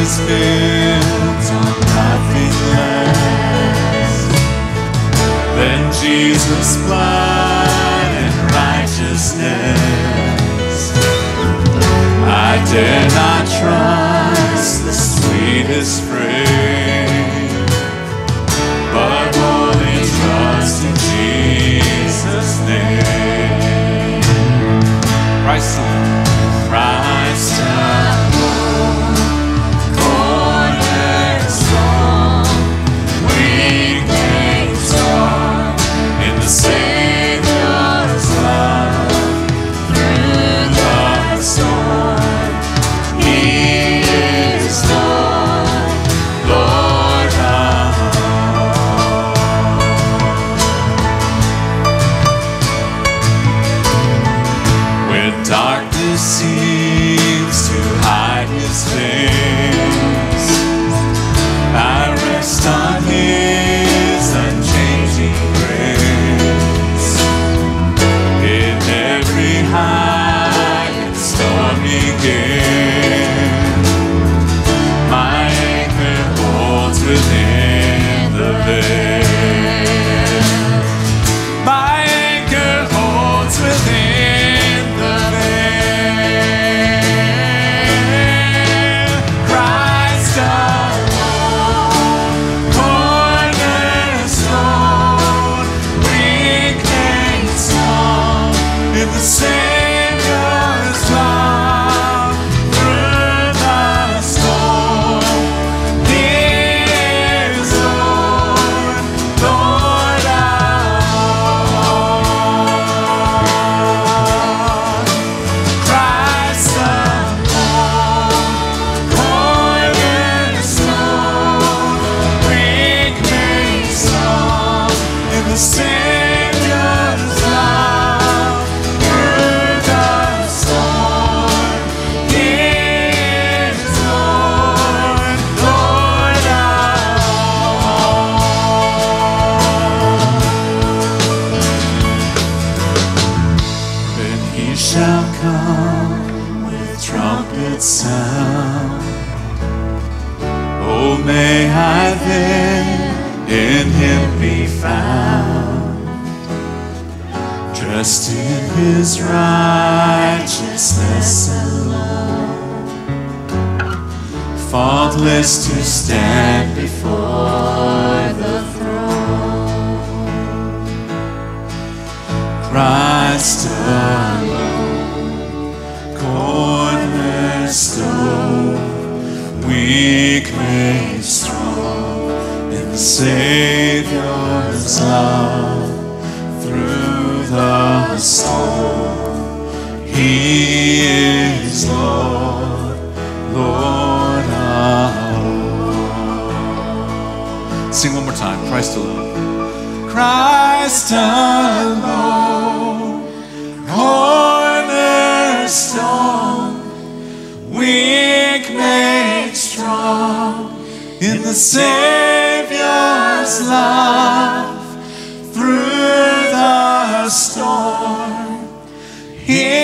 is built on nothing less than Jesus' blood and righteousness. I dare not trust the sweetest frame, but only trust in Jesus' name. Christ alone, Christ alone, cornerstone, weak made strong in the Savior's love through the storm. He is Lord, Lord of all. When darkness seems to hide His face, I rest on His unchanging grace. In every high and stormy gale, my anchor holds within the veil. My anchor holds within the veil. Christ alone, cornerstone, weak made strong in the Savior's love through the storm. He is Lord, Lord of all. Christ alone, cornerstone, weak made strong in the Savior's love through the storm. He is Lord, Lord of all. Then He shall come with trumpet sound. Oh, may I then in Him be found, dressed in His righteousness alone, faultless to stand before the throne. Christ alone, cornerstone, weak made strong in the Savior's love through the storm. He is Lord, Lord of all. Sing one more time. Christ alone. Christ alone, cornerstone, weak made strong in the Savior's love through the storm. He